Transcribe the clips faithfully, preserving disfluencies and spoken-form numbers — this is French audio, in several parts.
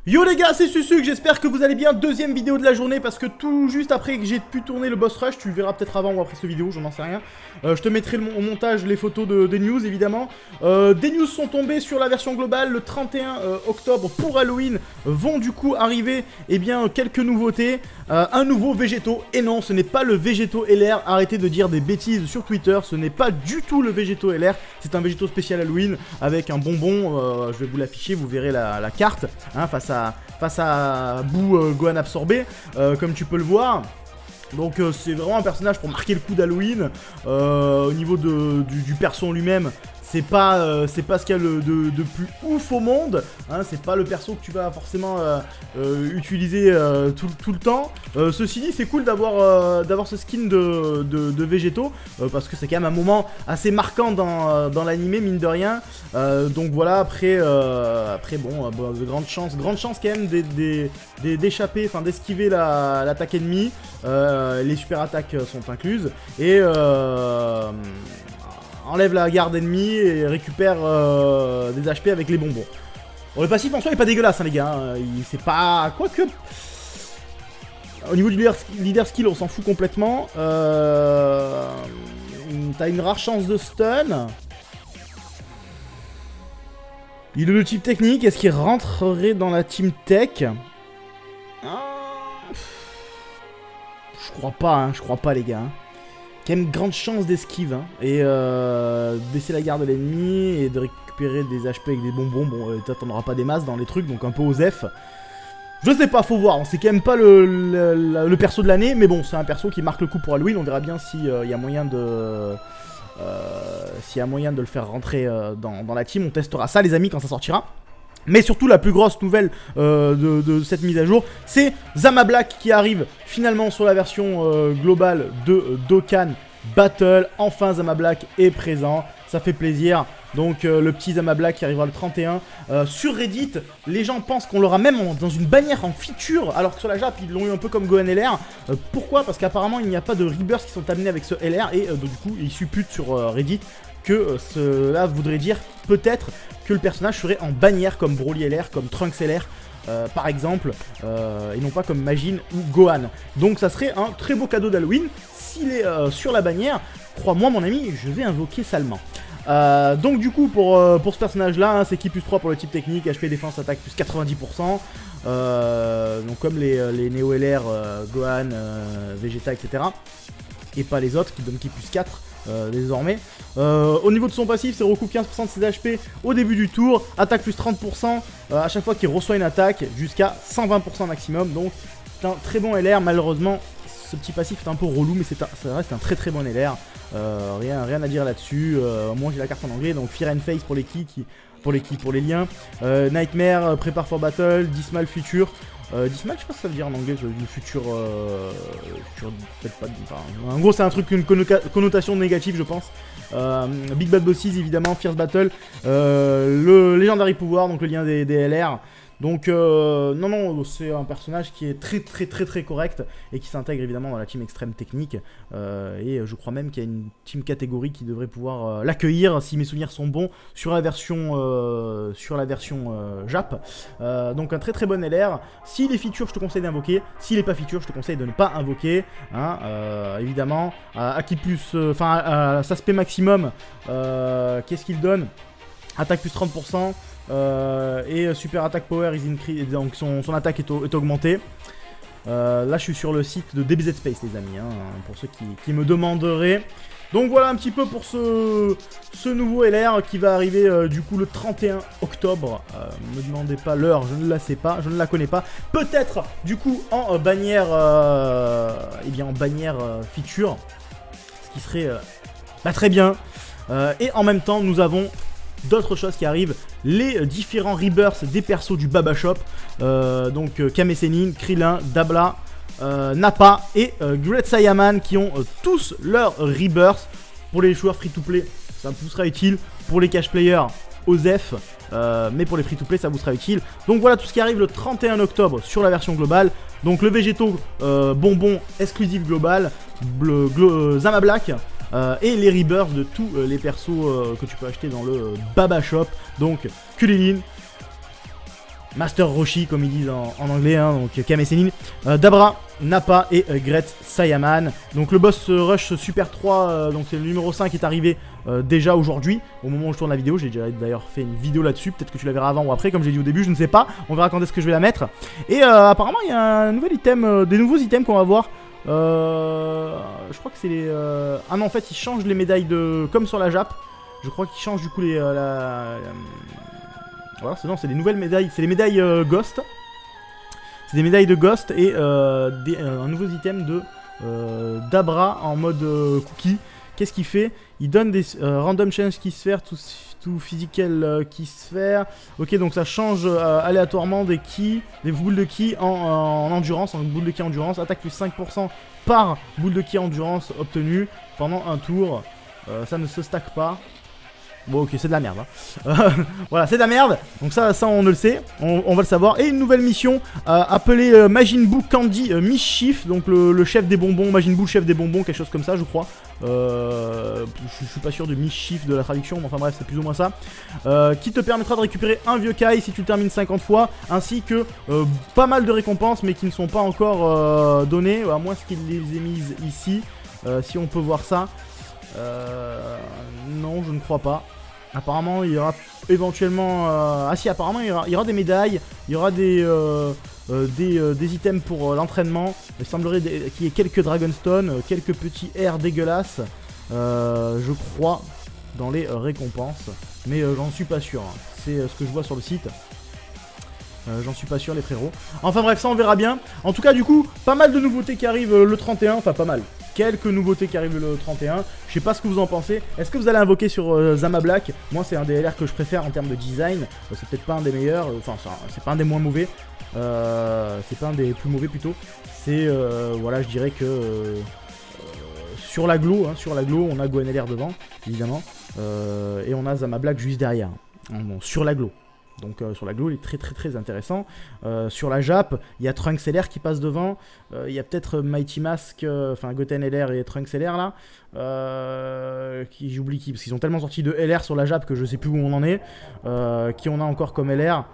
Yo les gars, c'est Susuc, j'espère que vous allez bien. Deuxième vidéo de la journée parce que tout juste après que j'ai pu tourner le boss rush, tu le verras peut-être avant ou après cette vidéo, j'en sais rien. Euh, je te mettrai le, au montage les photos de, des news évidemment. Euh, des news sont tombées sur la version globale le trente et un euh, octobre pour Halloween. Vont du coup arriver eh bien, quelques nouveautés. Euh, un nouveau Végéto. Et non, ce n'est pas le Végéto L R. Arrêtez de dire des bêtises sur Twitter. Ce n'est pas du tout le Végéto L R. C'est un Végéto spécial Halloween avec un bonbon. Euh, je vais vous l'afficher, vous verrez la, la carte hein, face à. Face à Boo euh, Gohan absorbé, euh, comme tu peux le voir. Donc euh, c'est vraiment un personnage pour marquer le coup d'Halloween. euh, Au niveau de, du, du perso lui-même, c'est pas, euh, c'est pas ce qu'il y a le, de, de plus ouf au monde hein, c'est pas le perso que tu vas forcément euh, euh, utiliser euh, tout, tout le temps. euh, Ceci dit, c'est cool d'avoir euh, d'avoir ce skin de, de, de Végéto, euh, parce que c'est quand même un moment assez marquant dans, dans l'animé, mine de rien. euh, Donc voilà, après, euh, après bon, euh, bon, de grandes chances, grande chance quand même d'échapper, enfin d'esquiver l'attaque la, ennemie. euh, Les super attaques sont incluses. Et euh, enlève la garde ennemie et récupère euh, des H P avec les bonbons. Bon, le passif en soi est pas dégueulasse hein, les gars, hein. C'est pas... Quoique... Au niveau du leader, leader skill on s'en fout complètement. euh... T'as une rare chance de stun. Il est de type technique, est-ce qu'il rentrerait dans la team tech? Je crois pas, hein, je crois pas les gars. Quand même grande chance d'esquive hein, et euh, baisser la garde de l'ennemi et de récupérer des H P avec des bonbons. Bon, euh, t'en auras pas des masses dans les trucs, donc un peu osef. Je sais pas, faut voir, c'est quand même pas le, le, le perso de l'année, mais bon, c'est un perso qui marque le coup pour Halloween. On verra bien s'il euh, y a moyen de... Euh, s'il y a moyen de le faire rentrer euh, dans, dans la team. On testera ça les amis quand ça sortira. Mais surtout la plus grosse nouvelle euh, de, de cette mise à jour, c'est Zama Black qui arrive finalement sur la version euh, globale de euh, Dokkan Battle. Enfin Zama Black est présent, ça fait plaisir. Donc euh, le petit Zama Black qui arrivera le trente et un. Euh, sur Reddit, les gens pensent qu'on l'aura même en, dans une bannière en feature, alors que sur la Jap ils l'ont eu un peu comme Gohan L R. Euh, pourquoi? Parce qu'apparemment il n'y a pas de rebirths qui sont amenés avec ce L R. Et euh, donc, du coup il suppute sur euh, Reddit que euh, cela voudrait dire peut-être que le personnage serait en bannière comme Broly L R, comme Trunks L R euh, par exemple, euh, et non pas comme Majin ou Gohan. Donc ça serait un très beau cadeau d'Halloween. S'il est euh, sur la bannière, crois-moi mon ami, je vais invoquer salement. Euh, donc du coup pour, euh, pour ce personnage là, hein, c'est qui plus trois pour le type technique, H P défense attaque plus quatre-vingt-dix pour cent. euh, Donc comme les, les Neo L R, euh, Gohan, euh, Vegeta, et cetera. Et pas les autres qui donnent qui plus quatre. Euh, désormais. Euh, au niveau de son passif, c'est recouvre quinze pour cent de ses H P au début du tour, attaque plus trente pour cent euh, à chaque fois qu'il reçoit une attaque, jusqu'à cent vingt pour cent maximum. Donc c'est un très bon L R. Malheureusement, ce petit passif est un peu relou, mais c'est un, ça reste un très très bon L R. Euh, rien, rien à dire là-dessus. Euh, moi j'ai la carte en anglais, donc Fear and Face pour les qui, qui pour les qui, pour les liens. Euh, Nightmare, euh, Prepare for Battle, Dismal Future. Euh, Dismal, je sais pas ce que ça veut dire en anglais, une future... Euh, future peut-être pas... Enfin, en gros, c'est un truc, une connotation négative, je pense. Euh, Big Bad Bosses, évidemment, Fierce Battle. Euh, le Legendary Pouvoir, donc le lien des, des L R. Donc, euh, non, non, c'est un personnage qui est très, très, très, très correct et qui s'intègre évidemment dans la team extrême technique. Euh, et je crois même qu'il y a une team catégorie qui devrait pouvoir euh, l'accueillir, si mes souvenirs sont bons, sur la version, euh, sur la version euh, Jap. Euh, donc, un très, très bon L R. S'il est feature, je te conseille d'invoquer. S'il n'est pas feature, je te conseille de ne pas invoquer. Hein, euh, évidemment, à qui plus, enfin, euh, à sa spé maximum, euh, qu'est-ce qu'il donne? Attaque plus trente pour cent. Euh, et super attack power is increased, donc son, son attaque est, au, est augmentée. Euh, là je suis sur le site de D B Z Space les amis, hein, pour ceux qui, qui me demanderaient. Donc voilà un petit peu pour ce, ce nouveau L R qui va arriver euh, du coup le trente et un octobre. Euh, me demandez pas l'heure, je ne la sais pas, je ne la connais pas. Peut-être du coup en euh, bannière, euh, eh bien en bannière euh, feature, ce qui serait euh, bah, très bien. Euh, et en même temps nous avons d'autres choses qui arrivent, les différents rebirths des persos du Baba Shop. euh, Donc euh, Kame Sennin, Krillin, Dabla, euh, Nappa et euh, Great Saiyaman qui ont euh, tous leurs rebirths. Pour les joueurs free to play ça vous sera utile, pour les cash players Osef, euh, mais pour les free to play ça vous sera utile. Donc voilà tout ce qui arrive le trente et un octobre sur la version globale. Donc le Végéto euh, bonbon exclusif global, bleu, bleu, Zama Black. Euh, et les rebirths de tous euh, les persos euh, que tu peux acheter dans le euh, Baba Shop. Donc Kulilin, Master Roshi comme ils disent en, en anglais, hein, donc Kame Sennin, euh, Dabra, Nappa et euh, Gret Saiyaman. Donc le boss euh, Rush Super trois, euh, donc c'est le numéro cinq qui est arrivé euh, déjà aujourd'hui, au moment où je tourne la vidéo. J'ai déjà d'ailleurs fait une vidéo là-dessus, peut-être que tu la verras avant ou après, comme j'ai dit au début, je ne sais pas, on verra quand est-ce que je vais la mettre. Et euh, apparemment il y a un nouvel item, euh, des nouveaux items qu'on va voir. Euh, je crois que c'est les... Euh... Ah non, en fait ils changent les médailles de... comme sur la Jap. Je crois qu'ils changent du coup les... Euh, la... Voilà, c'est non, c'est des nouvelles médailles, c'est les médailles euh, Ghost. C'est des médailles de Ghost et euh, des, euh, un nouveau item de euh, Dabra en mode euh, cookie. Qu'est-ce qu'il fait? Il donne des euh, random change key sphere, tout, tout physical euh, key sphere. Ok, donc ça change euh, aléatoirement des keys, des boules de keys en, en endurance, en boule de key endurance. Attaque plus cinq pour cent par boule de key endurance obtenue pendant un tour. Euh, ça ne se stack pas. Bon ok, c'est de la merde hein. Voilà, c'est de la merde. Donc ça, ça on le sait, on, on va le savoir. Et une nouvelle mission euh, appelée euh, Majin Buu Candy euh, Mischief. Donc le, le chef des bonbons, Majin Buu le chef des bonbons, quelque chose comme ça je crois. euh, je, je suis pas sûr de Mischief de la traduction, mais enfin bref c'est plus ou moins ça. euh, Qui te permettra de récupérer un vieux Kai si tu le termines cinquante fois. Ainsi que euh, pas mal de récompenses mais qui ne sont pas encore euh, données, à moins qu'ils les aient mises ici. euh, Si on peut voir ça. euh, Non, je ne crois pas. Apparemment il y aura éventuellement euh... ah si, apparemment il y, aura, il y aura des médailles, il y aura des euh, euh, des, euh, des items pour euh, l'entraînement. Il semblerait qu'il y ait quelques Dragonstone, euh, quelques petits airs dégueulasses, euh, je crois, dans les euh, récompenses. Mais euh, j'en suis pas sûr, hein. C'est euh, ce que je vois sur le site. Euh, J'en suis pas sûr les frérots. Enfin bref, ça on verra bien. En tout cas du coup, pas mal de nouveautés qui arrivent euh, le trente et un, enfin pas mal. Quelques nouveautés qui arrivent le trente et un. Je sais pas ce que vous en pensez. Est-ce que vous allez invoquer sur euh, Zama Black? Moi c'est un des L R que je préfère en termes de design. Euh, c'est peut-être pas un des meilleurs, enfin euh, c'est pas un des moins mauvais. Euh, c'est pas un des plus mauvais plutôt. C'est euh, voilà, je dirais que euh, sur la glow, hein, sur la glow, on a Gohan L R devant, évidemment. Euh, et on a Zama Black juste derrière. Bon, sur la glow. Donc euh, sur la glow il est très très très intéressant. euh, Sur la Jap, il y a Trunks L R qui passe devant. euh, Il y a peut-être Mighty Mask, euh, enfin Goten L R et Trunks L R là, euh, qui j'oublie qui, parce qu'ils ont tellement sorti de L R sur la Jap que je sais plus où on en est. euh, Qui on a encore comme L R?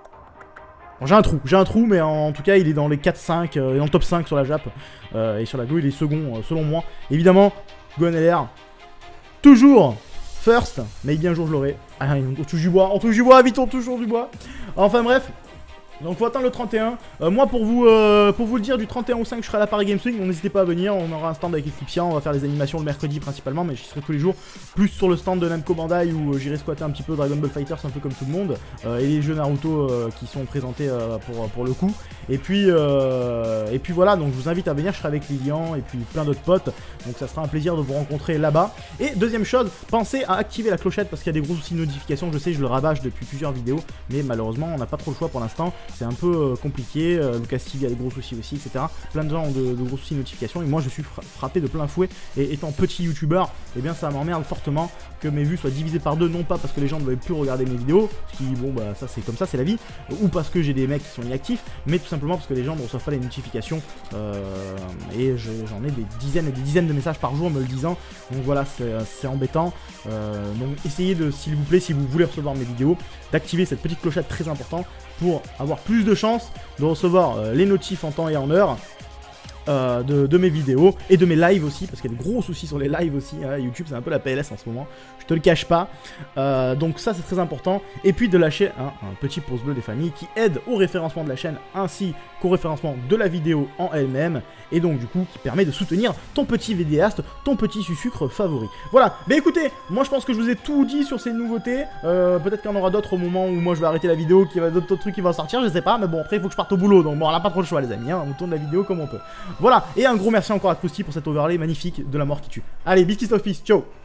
Bon, j'ai un trou, j'ai un trou mais en, en tout cas il est dans les quatre cinq, euh, dans le top cinq sur la Jap. euh, Et sur la glow il est second euh, selon moi. Évidemment Gohan L R toujours first, mais bien un jour je l'aurai. Ah, on touche du bois, on touche du bois, vite on touche du bois. Enfin bref, donc faut attendre le trente et un. Euh, moi pour vous euh, pour vous le dire, du trente et un au cinq je serai à la Paris Games Week, donc n'hésitez pas à venir. On aura un stand avec Eclipsia, on va faire les animations le mercredi principalement, mais j'y serai tous les jours. Plus sur le stand de Namco Bandai où euh, j'irai squatter un petit peu Dragon Ball FighterZ un peu comme tout le monde. euh, Et les jeux Naruto euh, qui sont présentés euh, pour, pour le coup. Et puis, euh, et puis voilà, donc je vous invite à venir, je serai avec Lilian et puis plein d'autres potes. Donc ça sera un plaisir de vous rencontrer là-bas. Et deuxième chose, pensez à activer la clochette parce qu'il y a des gros soucis de notification. Je sais, je le rabâche depuis plusieurs vidéos, mais malheureusement on n'a pas trop le choix pour l'instant. C'est un peu euh, compliqué, euh, Lucas T V a des gros soucis aussi, et cetera. Plein de gens ont de, de gros soucis de notification et moi je suis fra frappé de plein fouet. Et étant petit youtubeur, eh bien ça m'emmerde fortement que mes vues soient divisées par deux, non pas parce que les gens ne veulent plus regarder mes vidéos, ce qui, bon bah ça c'est comme ça, c'est la vie, ou parce que j'ai des mecs qui sont inactifs, mais tout simplement parce que les gens ne reçoivent pas les notifications. euh, Et j'en ai des dizaines et des dizaines de messages par jour me le disant. Donc voilà, c'est embêtant. euh, Donc essayez de, s'il vous plaît, si vous voulez recevoir mes vidéos, d'activer cette petite clochette très importante pour avoir plus de chances de recevoir euh, les notifs en temps et en heure. Euh, de, de mes vidéos et de mes lives aussi, parce qu'il y a de gros soucis sur les lives aussi, hein. YouTube c'est un peu la P L S en ce moment, je te le cache pas. euh, Donc ça c'est très important. Et puis de lâcher hein, un petit pouce bleu des familles qui aide au référencement de la chaîne ainsi qu'au référencement de la vidéo en elle-même, et donc du coup qui permet de soutenir ton petit vidéaste, ton petit sucre favori. Voilà, mais écoutez, moi je pense que je vous ai tout dit sur ces nouveautés. euh, Peut-être qu'il y en aura d'autres au moment où moi je vais arrêter la vidéo, qu'il y a d'autres trucs qui vont sortir, je sais pas, mais bon après il faut que je parte au boulot, donc bon on n'a pas trop le choix les amis, hein, on tourne la vidéo comme on peut. Voilà, et un gros merci encore à Krusty pour cet overlay magnifique de la mort qui tue. Allez, biscuits of peace, ciao.